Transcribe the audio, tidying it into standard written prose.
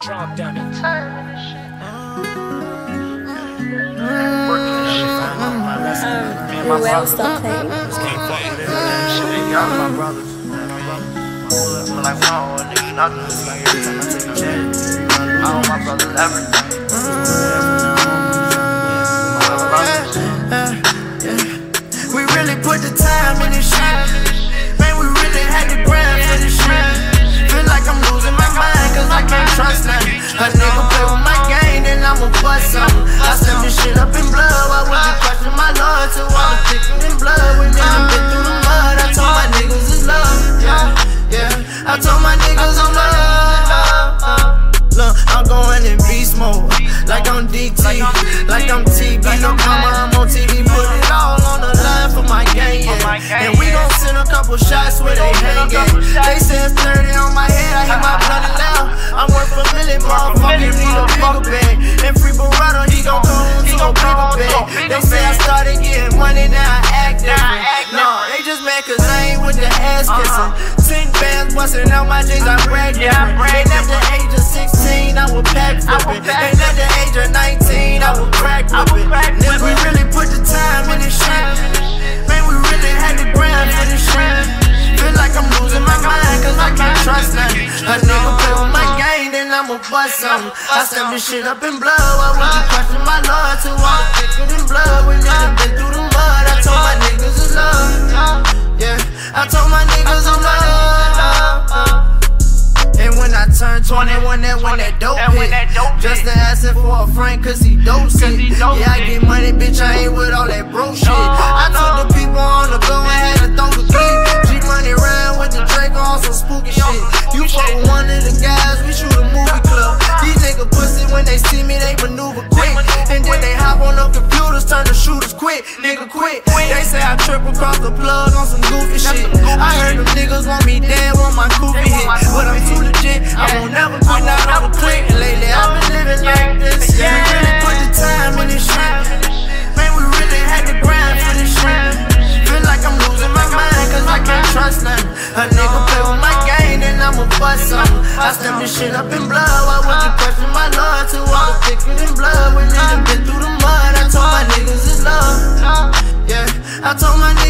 Drop down it. Well, stop playing. Y'all my brothers. I'm like, wow, nigga, nothing. Like every time I take a check, all my brothers, everything. We really put the time in this shit. Man, we really had the grind for this shit. Feel like I'm losing my mind, cause I can't trust nothing. A nigga play with my game, then I'ma bust something. I step this shit up in blood. Why would you question my love? Till I was thicker than blood. When I've been through the mud, I told my niggas it's love. Yeah, I told my niggas I'm love. Look, I'm going in beast mode, like I'm DT, like I'm TB. No mama, I'm on TV, put it all on the line for my gang, yeah. And we gon' send a couple shots where they hang, yeah. They said 30 on my head, I hear my blood and loud. I'm worth a million, motherfucker, need a bigger bag. And free Barado, he gon' come to a bigger bag. They say I started getting money, now I act different. No, they just mad cause I ain't with the ass kissing. 10 bands busting out my jeans, I brag different. And at the age of 16, I was pack flipping. And at the age of 19, I was crack whipping. Nigga, we really put the time in this shit. Man, we really had the grind for this shit. Feel like I'm losing my mind, cause I can't trust nothing. A nigga play with my game, then I'ma bust something. I step this shit up in blood. Why would you question my love? Till I was thicker than blood. When I've been through the mud, I told my niggas it's love. Yeah, I told my niggas I'm love. And when I turned 21, that when that dope hit, just to ask him for a friend, cause he dope sick. Yeah, I get money, bitch, I ain't with all that bro shit. I took the people on the go and had to throw the clip. G-Money round with the Drake on some spooky shit. You fuck with one of the guys, we shoot a movie club. These niggas pussy, when they see me, they maneuver quick. And then they hop on the computers, turn the shooters quick. Nigga quit. They say I trip across the plug on some goofy shit. I heard them niggas want me dead, want my goofy hit. But I'm too legit, I won't never quit, not on the click. And lately I've been living like this. Yeah, we really put the time in this shit. Man, we really had the grind for this shit. Feel like I'm losing my mind, cause I can't trust nothing. A nigga play with my game, then I'ma bust something. I step this shit up in blood. Why would you question my love? Till I was thicker than blood. When I've been through the mud, I told my niggas it's love. Yeah, I told my niggas